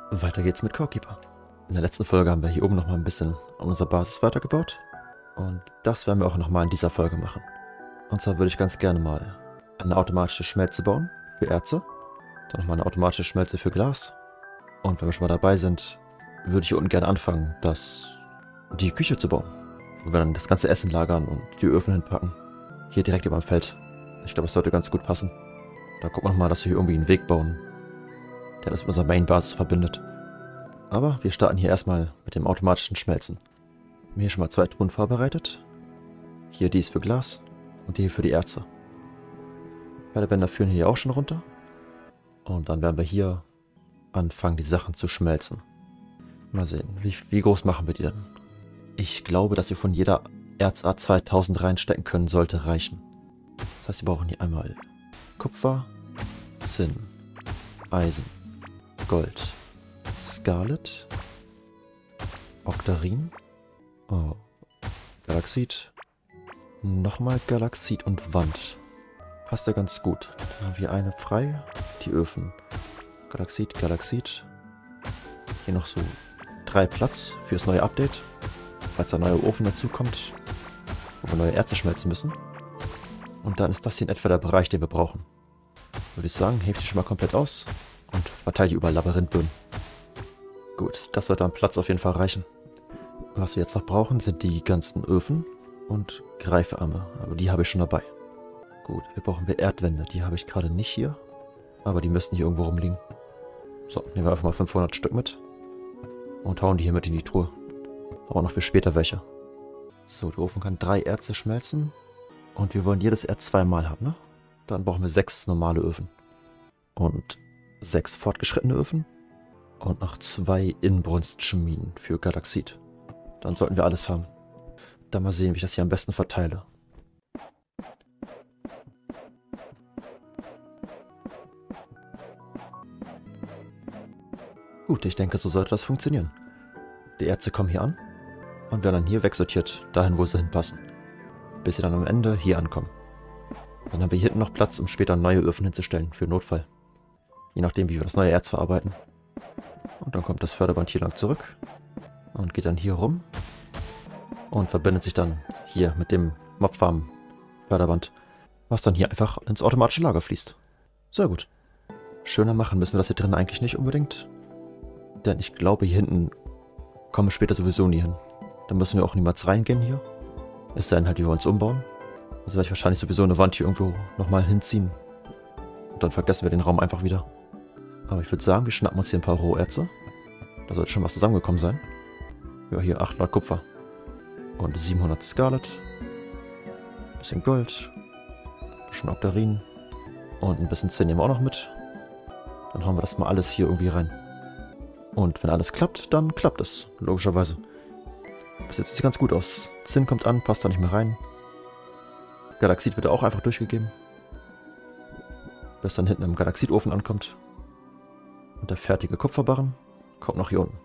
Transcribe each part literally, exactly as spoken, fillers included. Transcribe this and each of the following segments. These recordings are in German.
Weiter geht's mit Core Keeper. In der letzten Folge haben wir hier oben nochmal ein bisschen an unserer Basis weitergebaut. Und das werden wir auch nochmal in dieser Folge machen. Und zwar würde ich ganz gerne mal eine automatische Schmelze bauen für Erze. Dann nochmal eine automatische Schmelze für Glas. Und wenn wir schon mal dabei sind, würde ich hier unten gerne anfangen, das, die Küche zu bauen. Wo wir dann das ganze Essen lagern und die Öfen hinpacken. Hier direkt über dem Feld. Ich glaube, das sollte ganz gut passen. Da gucken wir nochmal, dass wir hier irgendwie einen Weg bauen, der das mit unserer Main-Basis verbindet. Aber wir starten hier erstmal mit dem automatischen Schmelzen. Wir haben hier schon mal zwei Truhen vorbereitet. Hier die ist für Glas und die hier für die Erze. Pferdebänder führen hier auch schon runter. Und dann werden wir hier anfangen, die Sachen zu schmelzen. Mal sehen, wie, wie groß machen wir die denn? Ich glaube, dass wir von jeder Erzart zweitausend reinstecken können, sollte reichen. Das heißt, wir brauchen hier einmal Kupfer, Zinn, Eisen, Gold, Scarlet, Octarin, oh, Galaxit, nochmal Galaxit und Wand. Passt ja ganz gut. Dann haben wir eine frei, die Öfen. Galaxit, Galaxit. Hier noch so drei Platz fürs neue Update, falls ein neuer Ofen dazu kommt, wo wir neue Erze schmelzen müssen. Und dann ist das hier in etwa der Bereich, den wir brauchen. Würde ich sagen, hebt die schon mal komplett aus und verteilt die über Labyrinthböden. Gut, das sollte am Platz auf jeden Fall reichen. Was wir jetzt noch brauchen, sind die ganzen Öfen und Greifarme, aber die habe ich schon dabei. Gut, wir brauchen wir Erdwände, die habe ich gerade nicht hier, aber die müssten hier irgendwo rumliegen. So, nehmen wir einfach mal fünfhundert Stück mit und hauen die hier mit in die Truhe. Aber noch für später welche. So, der Ofen kann drei Erze schmelzen und wir wollen jedes Erz zweimal haben, ne? Dann brauchen wir sechs normale Öfen und sechs fortgeschrittene Öfen und noch zwei Inbrunstschmieden für Galaxit. Dann sollten wir alles haben. Dann mal sehen, wie ich das hier am besten verteile. Gut, ich denke, so sollte das funktionieren. Die Erze kommen hier an und werden dann hier wegsortiert, dahin, wo sie hinpassen. Bis sie dann am Ende hier ankommen. Dann haben wir hier hinten noch Platz, um später neue Öfen hinzustellen, für Notfall. Je nachdem, wie wir das neue Erz verarbeiten. Und dann kommt das Förderband hier lang zurück und geht dann hier rum und verbindet sich dann hier mit dem Mobfarm-Förderband, was dann hier einfach ins automatische Lager fließt. Sehr gut. Schöner machen müssen wir das hier drin eigentlich nicht unbedingt, denn ich glaube, hier hinten kommen wir später sowieso nie hin. Da müssen wir auch niemals reingehen hier. Es sei denn halt, wir wollen es umbauen. Also werde ich wahrscheinlich sowieso eine Wand hier irgendwo nochmal hinziehen. Und dann vergessen wir den Raum einfach wieder. Aber ich würde sagen, wir schnappen uns hier ein paar Roherze. Da sollte schon was zusammengekommen sein. Ja, hier achthundert Kupfer. Und siebenhundert Scarlet. Bisschen Gold. Bisschen Octarin. Und ein bisschen Zinn nehmen wir auch noch mit. Dann hauen wir das mal alles hier irgendwie rein. Und wenn alles klappt, dann klappt es. Logischerweise. Bis jetzt sieht es ganz gut aus. Zinn kommt an, passt da nicht mehr rein. Galaxit wird auch einfach durchgegeben. Bis dann hinten im Galaxitofen ankommt. Und der fertige Kupferbarren kommt noch hier unten.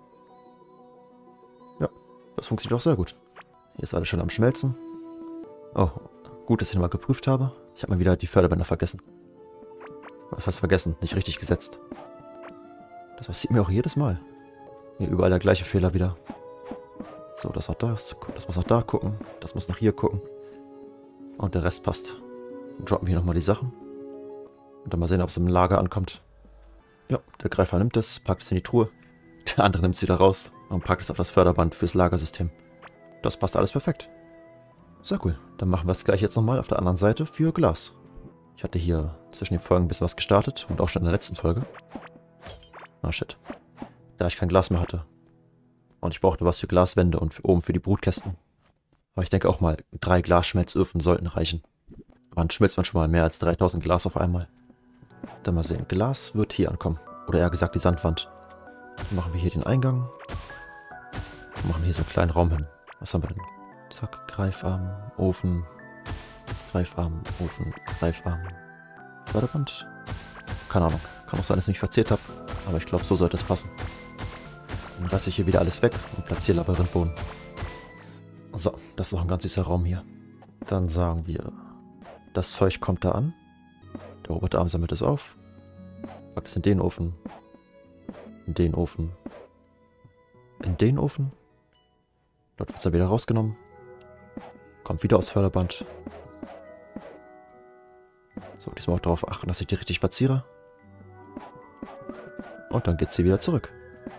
Ja, das funktioniert auch sehr gut. Hier ist alles schon am Schmelzen. Oh, gut, dass ich nochmal geprüft habe. Ich habe mal wieder die Förderbänder vergessen. Was heißt vergessen? Nicht richtig gesetzt. Das passiert mir auch jedes Mal. Hier überall der gleiche Fehler wieder. So, das hat das. Das muss nach da gucken. Das muss nach hier gucken. Und der Rest passt. Dann droppen wir hier nochmal die Sachen. Und dann mal sehen, ob es im Lager ankommt. Ja, der Greifer nimmt es, packt es in die Truhe. Der andere nimmt es wieder raus und packt es auf das Förderband fürs Lagersystem. Das passt alles perfekt. Sehr cool. Dann machen wir es gleich jetzt nochmal auf der anderen Seite für Glas. Ich hatte hier zwischen den Folgen ein bisschen was gestartet und auch schon in der letzten Folge. Ah, shit. Da ich kein Glas mehr hatte. Und ich brauchte was für Glaswände und für oben für die Brutkästen. Aber ich denke auch mal, drei Glasschmelzöfen sollten reichen. Wann schmilzt man schon mal mehr als dreitausend Glas auf einmal? Dann mal sehen. Glas wird hier ankommen. Oder eher gesagt die Sandwand. Dann machen wir hier den Eingang. Und machen hier so einen kleinen Raum hin. Was haben wir denn? Zack, Greifarm, Ofen, Greifarm, Ofen, Greifarm, Förderband. Keine Ahnung. Kann auch sein, dass ich mich verzählt habe. Aber ich glaube, so sollte es passen. Dann reiße ich hier wieder alles weg und platziere Labyrinthboden. So, das ist noch ein ganz süßer Raum hier. Dann sagen wir, das Zeug kommt da an. Der Roboterarm sammelt es auf. Packt es in den Ofen. In den Ofen. In den Ofen. Dort wird es dann wieder rausgenommen. Kommt wieder aufs Förderband. So, diesmal auch darauf achten, dass ich die richtig platziere. Und dann geht sie wieder zurück.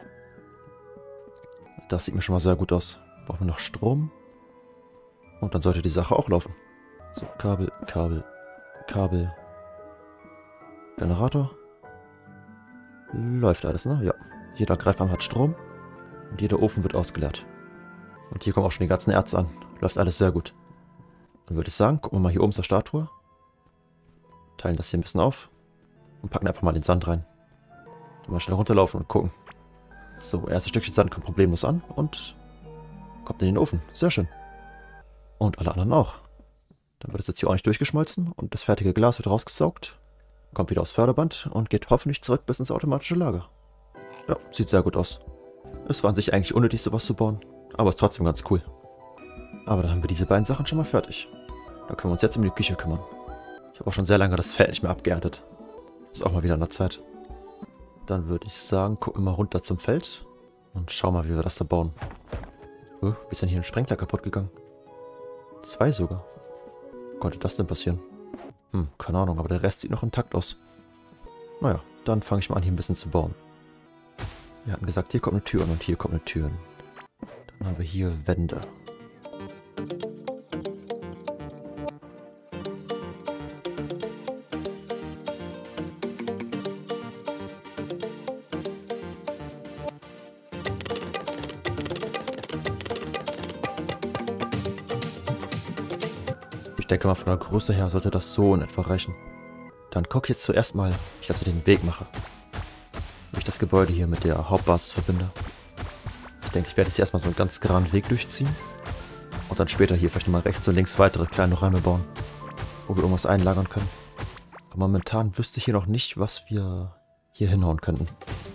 Das sieht mir schon mal sehr gut aus. Brauchen wir noch Strom. Und dann sollte die Sache auch laufen. So, Kabel, Kabel, Kabel. Generator. Läuft alles, ne? Ja. Jeder Greifarm hat Strom. Und jeder Ofen wird ausgeleert. Und hier kommen auch schon die ganzen Erze an. Läuft alles sehr gut. Dann würde ich sagen, gucken wir mal hier oben zur Statue. Teilen das hier ein bisschen auf. Und packen einfach mal den Sand rein. Dann mal schnell runterlaufen und gucken. So, erstes Stückchen Sand kommt problemlos an. Und kommt in den Ofen. Sehr schön. Und alle anderen auch. Dann wird es jetzt hier ordentlich durchgeschmolzen. Und das fertige Glas wird rausgesaugt. Kommt wieder aufs Förderband. Und geht hoffentlich zurück bis ins automatische Lager. Ja, sieht sehr gut aus. Es war an sich eigentlich unnötig, sowas zu bauen. Aber ist trotzdem ganz cool. Aber dann haben wir diese beiden Sachen schon mal fertig. Da können wir uns jetzt um die Küche kümmern. Ich habe auch schon sehr lange das Feld nicht mehr abgeerntet. Ist auch mal wieder an der Zeit. Dann würde ich sagen, gucken wir mal runter zum Feld. Und schauen mal, wie wir das da bauen. Oh, wie ist denn hier ein Sprenkler kaputt gegangen? Zwei sogar. Konnte das denn passieren? Hm, keine Ahnung, aber der Rest sieht noch intakt aus. Naja, dann fange ich mal an, hier ein bisschen zu bauen. Wir hatten gesagt, hier kommt eine Tür und hier kommt eine Tür. Dann haben wir hier Wände. Ich denke mal, von der Größe her sollte das so in etwa reichen. Dann gucke ich jetzt zuerst mal, wie ich das mit dem Weg mache. Wie ich das Gebäude hier mit der Hauptbasis verbinde. Ich denke, ich werde jetzt hier erstmal so einen ganz geraden Weg durchziehen. Und dann später hier vielleicht mal rechts und links weitere kleine Räume bauen. Wo wir irgendwas einlagern können. Aber momentan wüsste ich hier noch nicht, was wir hier hinhauen könnten.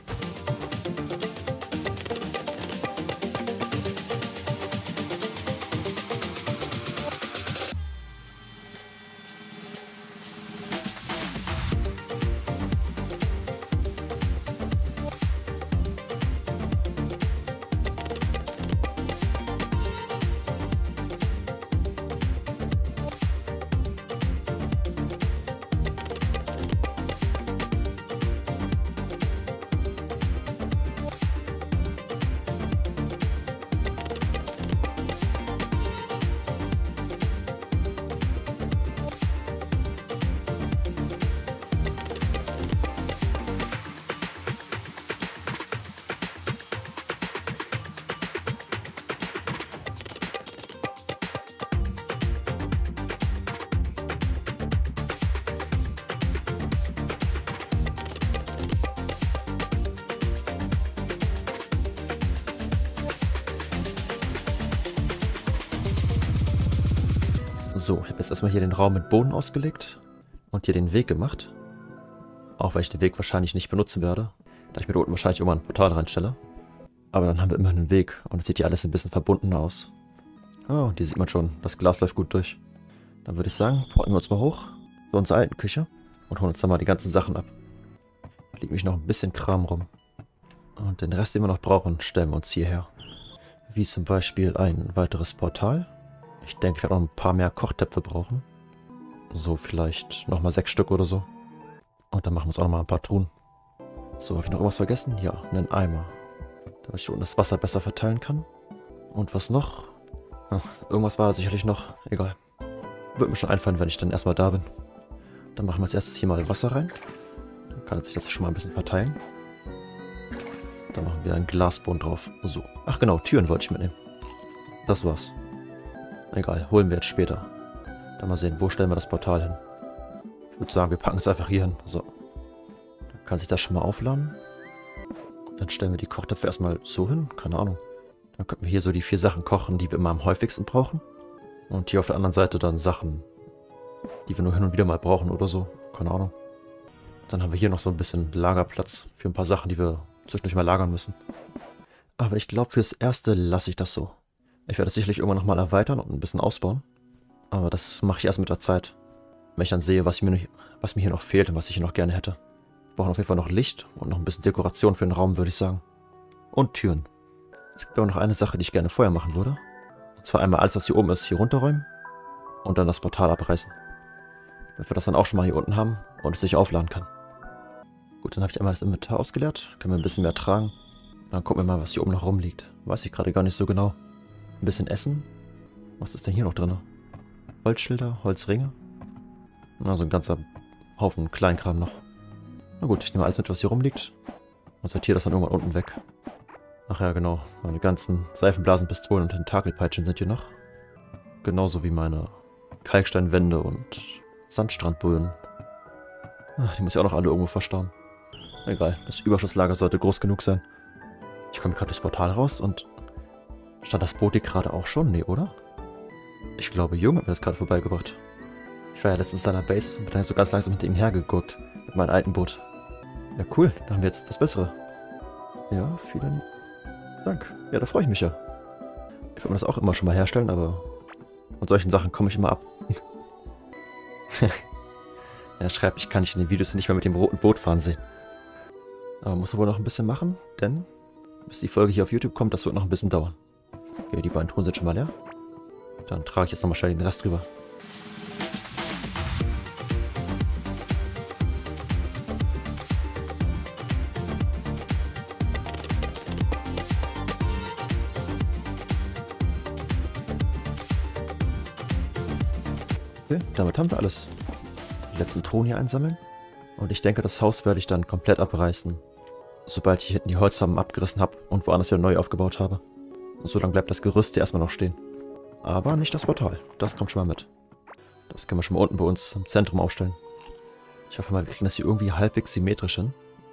So, ich habe jetzt erstmal hier den Raum mit Boden ausgelegt und hier den Weg gemacht. Auch weil ich den Weg wahrscheinlich nicht benutzen werde, da ich mir da unten wahrscheinlich immer ein Portal reinstelle. Aber dann haben wir immer einen Weg und es sieht hier alles ein bisschen verbundener aus. Oh, hier sieht man schon, das Glas läuft gut durch. Dann würde ich sagen, porten wir uns mal hoch zu unserer alten Küche und holen uns dann mal die ganzen Sachen ab. Da liegt nämlich noch ein bisschen Kram rum. Und den Rest, den wir noch brauchen, stellen wir uns hierher. Wie zum Beispiel ein weiteres Portal. Ich denke, ich werde noch ein paar mehr Kochtöpfe brauchen. So vielleicht nochmal sechs Stück oder so. Und dann machen wir uns auch nochmal ein paar Truhen. So, habe ich noch irgendwas vergessen? Ja, einen Eimer. Damit ich unten das Wasser besser verteilen kann. Und was noch? Ach, irgendwas war da sicherlich noch. Egal. Wird mir schon einfallen, wenn ich dann erstmal da bin. Dann machen wir als erstes hier mal Wasser rein. Dann kann sich das schon mal ein bisschen verteilen. Dann machen wir einen Glasboden drauf. So. Ach genau, Türen wollte ich mitnehmen. Das war's. Egal, holen wir jetzt später. Dann mal sehen, wo stellen wir das Portal hin. Ich würde sagen, wir packen es einfach hier hin. So. Dann kann sich das schon mal aufladen. Dann stellen wir die Kochtöpfe erstmal so hin. Keine Ahnung. Dann könnten wir hier so die vier Sachen kochen, die wir immer am häufigsten brauchen. Und hier auf der anderen Seite dann Sachen, die wir nur hin und wieder mal brauchen oder so. Keine Ahnung. Dann haben wir hier noch so ein bisschen Lagerplatz für ein paar Sachen, die wir zwischendurch mal lagern müssen. Aber ich glaube, fürs Erste lasse ich das so. Ich werde es sicherlich irgendwann nochmal erweitern und ein bisschen ausbauen. Aber das mache ich erst mit der Zeit. Wenn ich dann sehe, was mir, was mir hier noch fehlt und was ich hier noch gerne hätte. brauchen auf jeden Fall noch Licht und noch ein bisschen Dekoration für den Raum, würde ich sagen. Und Türen. Es gibt aber noch eine Sache, die ich gerne vorher machen würde. Und zwar einmal alles, was hier oben ist, hier runterräumen. Und dann das Portal abreißen. Damit wir das dann auch schon mal hier unten haben und es sich aufladen kann. Gut, dann habe ich einmal das Inventar ausgeleert. Können wir ein bisschen mehr tragen. Dann gucken wir mal, was hier oben noch rumliegt. Weiß ich gerade gar nicht so genau. Ein bisschen Essen. Was ist denn hier noch drin? Holzschilder, Holzringe. Na, so ein ganzer Haufen Kleinkram noch. Na gut, ich nehme alles mit, was hier rumliegt. Und sortiere das dann irgendwann unten weg. Ach ja, genau. Meine ganzen Seifenblasen, Pistolen und Tentakelpeitschen sind hier noch. Genauso wie meine Kalksteinwände und Sandstrandböden. Ach, die muss ich auch noch alle irgendwo verstauen. Egal, das Überschusslager sollte groß genug sein. Ich komme gerade durchs Portal raus und... Stand das Boot hier gerade auch schon? Nee, oder? Ich glaube, Jung hat mir das gerade vorbeigebracht. Ich war ja letztens in seiner Base und bin dann so ganz langsam hinter ihm hergeguckt. Mit meinem alten Boot. Ja, cool. Dann haben wir jetzt das Bessere. Ja, vielen Dank. Ja, da freue ich mich ja. Ich würde mir das auch immer schon mal herstellen, aber... Von solchen Sachen komme ich immer ab. Er schreibt, ich kann dich in den Videos nicht mehr mit dem roten Boot fahren sehen. Aber muss er wohl noch ein bisschen machen, denn bis die Folge hier auf YouTube kommt, das wird noch ein bisschen dauern. Okay, die beiden Truhen sind schon mal leer. Dann trage ich jetzt nochmal schnell den Rest drüber. Okay, damit haben wir alles. Die letzten Truhen hier einsammeln. Und ich denke, das Haus werde ich dann komplett abreißen. Sobald ich hinten die Holzhammer abgerissen habe und woanders wieder neu aufgebaut habe. So lange bleibt das Gerüst hier erstmal noch stehen. Aber nicht das Portal. Das kommt schon mal mit. Das können wir schon mal unten bei uns im Zentrum aufstellen. Ich hoffe mal, wir kriegen das hier irgendwie halbwegs symmetrisch hin.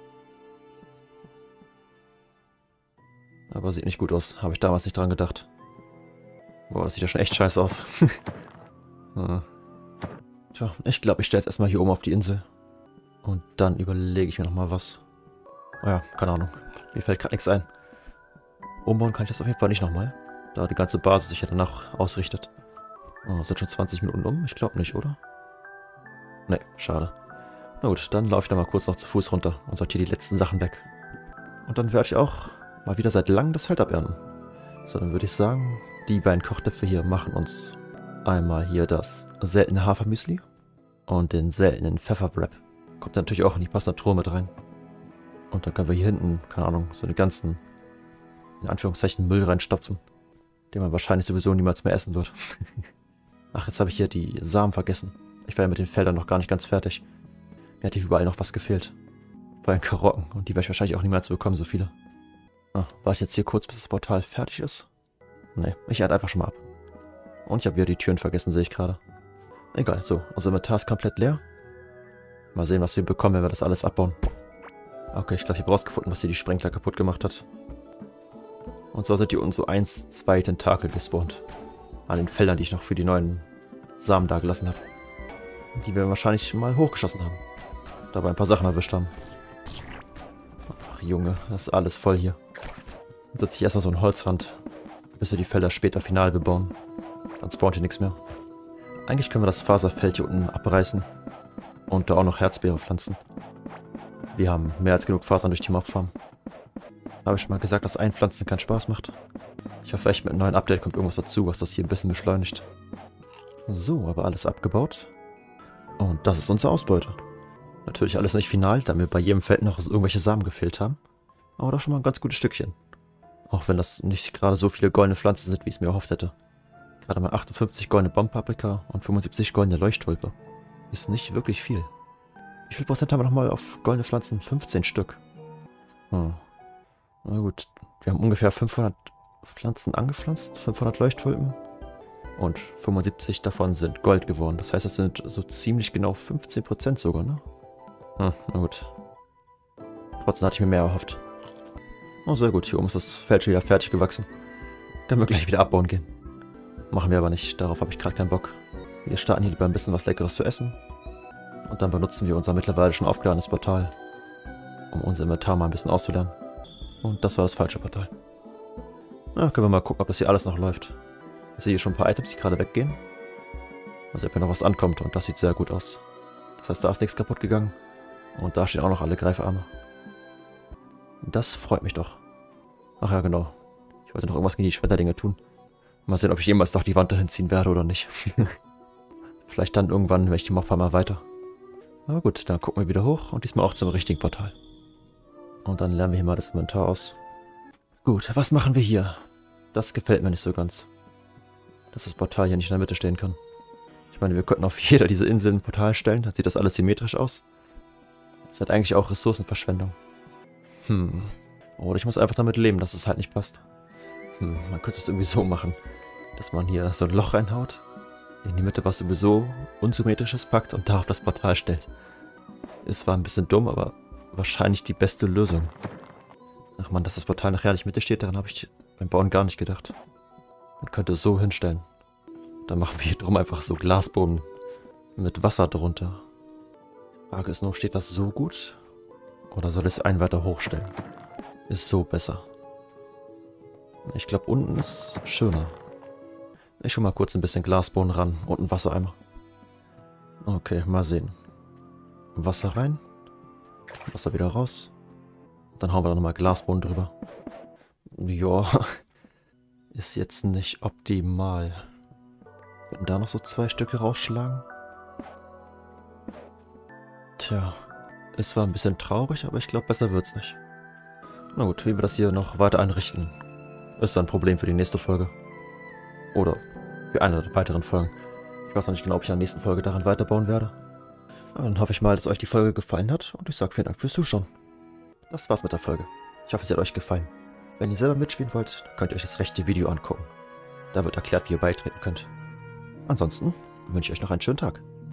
Aber sieht nicht gut aus. Habe ich damals nicht dran gedacht. Boah, das sieht ja schon echt scheiße aus. hm. Tja, ich glaube, ich stelle es erstmal hier oben auf die Insel. Und dann überlege ich mir nochmal was. Naja, keine Ahnung. Mir fällt gerade nichts ein. Umbauen kann ich das auf jeden Fall nicht nochmal. Da die ganze Basis sich ja danach ausrichtet. Oh, sind schon zwanzig Minuten um? Ich glaube nicht, oder? Ne, schade. Na gut, dann laufe ich da mal kurz noch zu Fuß runter und sortiere die letzten Sachen weg. Und dann werde ich auch mal wieder seit langem das Feld abernten. So, dann würde ich sagen, die beiden Kochtöpfe hier machen uns einmal hier das seltene Hafermüsli und den seltenen Pfefferwrap. Kommt natürlich auch in die passende Truhe mit rein. Und dann können wir hier hinten, keine Ahnung, so einen ganzen, in Anführungszeichen, Müll reinstopfen, den man wahrscheinlich sowieso niemals mehr essen wird. Ach, jetzt habe ich hier die Samen vergessen. Ich war ja mit den Feldern noch gar nicht ganz fertig. Mir hat hier überall noch was gefehlt. Vor allem Karotten. Und die werde ich wahrscheinlich auch niemals bekommen, so viele. Ah, warte ich jetzt hier kurz, bis das Portal fertig ist? Ne, ich ernte einfach schon mal ab. Und ich habe wieder die Türen vergessen, sehe ich gerade. Egal, so, unser Inventar ist komplett leer. Mal sehen, was wir bekommen, wenn wir das alles abbauen. Okay, ich glaube, ich habe rausgefunden, was hier die Sprenkler kaputt gemacht hat. Und zwar sind hier unten so eins, zwei Tentakel gespawnt. An den Feldern, die ich noch für die neuen Samen da gelassen habe. Die wir wahrscheinlich mal hochgeschossen haben. Dabei ein paar Sachen erwischt haben. Ach Junge, das ist alles voll hier. Dann setze ich erstmal so einen Holzrand, bis wir die Felder später final bebauen. Dann spawnt hier nichts mehr. Eigentlich können wir das Faserfeld hier unten abreißen. Und da auch noch Herzbeere pflanzen. Wir haben mehr als genug Fasern durch die Mobfarm. Habe ich schon mal gesagt, dass Einpflanzen keinen Spaß macht? Ich hoffe echt, mit einem neuen Update kommt irgendwas dazu, was das hier ein bisschen beschleunigt. So, aber alles abgebaut. Und das ist unsere Ausbeute. Natürlich alles nicht final, da mir bei jedem Feld noch irgendwelche Samen gefehlt haben. Aber doch schon mal ein ganz gutes Stückchen. Auch wenn das nicht gerade so viele goldene Pflanzen sind, wie ich es mir erhofft hätte. Gerade mal achtundfünfzig goldene Bombenpaprika und fünfundsiebzig goldene Leuchttulpe. Ist nicht wirklich viel. Wie viel Prozent haben wir nochmal auf goldene Pflanzen? fünfzehn Stück. Hm. Na gut, wir haben ungefähr fünfhundert Pflanzen angepflanzt, fünfhundert Leuchttulpen. Und fünfundsiebzig davon sind Gold geworden. Das heißt, das sind so ziemlich genau fünfzehn Prozent sogar, ne? Hm, na gut. Trotzdem hatte ich mir mehr erhofft. Oh, sehr gut. Hier oben ist das Feld schon wieder fertig gewachsen. Können wir gleich wieder abbauen gehen. Machen wir aber nicht. Darauf habe ich gerade keinen Bock. Wir starten hier lieber ein bisschen was Leckeres zu essen. Und dann benutzen wir unser mittlerweile schon aufgeladenes Portal, um unser Inventar mal ein bisschen auszulernen. Und das war das falsche Portal. Na, können wir mal gucken, ob das hier alles noch läuft. Ich sehe hier schon ein paar Items, die gerade weggehen. Also ob hier noch was ankommt und das sieht sehr gut aus. Das heißt, da ist nichts kaputt gegangen. Und da stehen auch noch alle Greifarme. Das freut mich doch. Ach ja, genau. Ich wollte noch irgendwas gegen die Schmetterlinge tun. Mal sehen, ob ich jemals doch die Wand dahin ziehen werde oder nicht. Vielleicht dann irgendwann, wenn ich die Mobfarm mal weiter. Na gut, dann gucken wir wieder hoch und diesmal auch zum richtigen Portal. Und dann lernen wir hier mal das Inventar aus. Gut, was machen wir hier? Das gefällt mir nicht so ganz. Dass das Portal hier nicht in der Mitte stehen kann. Ich meine, wir könnten auf jeder dieser Inseln ein Portal stellen, dann sieht das alles symmetrisch aus. Das ist halt eigentlich auch Ressourcenverschwendung. Hm. Oder ich muss einfach damit leben, dass es halt nicht passt. Hm, man könnte es irgendwie so machen, dass man hier so ein Loch reinhaut, in die Mitte was sowieso unsymmetrisches packt und darauf das Portal stellt. Ist zwar ein bisschen dumm, aber wahrscheinlich die beste Lösung. Ach man, dass das Portal nachher nicht Mitte steht, daran habe ich beim Bauen gar nicht gedacht. Man könnte es so hinstellen. Dann machen wir hier drum einfach so Glasboden mit Wasser drunter. Frage ist nur, steht das so gut? Oder soll ich es einen weiter hochstellen? Ist so besser. Ich glaube, unten ist schöner. Ich schon mal kurz ein bisschen Glasboden ran und ein Wassereimer. Okay, mal sehen. Wasser rein. Wasser wieder raus. Dann hauen wir da nochmal Glasboden drüber. Ja, ist jetzt nicht optimal. Würden da noch so zwei Stücke rausschlagen? Tja, es war ein bisschen traurig, aber ich glaube, besser wird's nicht. Na gut, wie wir das hier noch weiter einrichten, ist ein Problem für die nächste Folge. Oder für eine der weiteren Folgen. Ich weiß noch nicht genau, ob ich in der nächsten Folge daran weiterbauen werde. Aber dann hoffe ich mal, dass euch die Folge gefallen hat und ich sage vielen Dank fürs Zuschauen. Das war's mit der Folge. Ich hoffe, es hat euch gefallen. Wenn ihr selber mitspielen wollt, dann könnt ihr euch das rechte Video angucken. Da wird erklärt, wie ihr beitreten könnt. Ansonsten wünsche ich euch noch einen schönen Tag.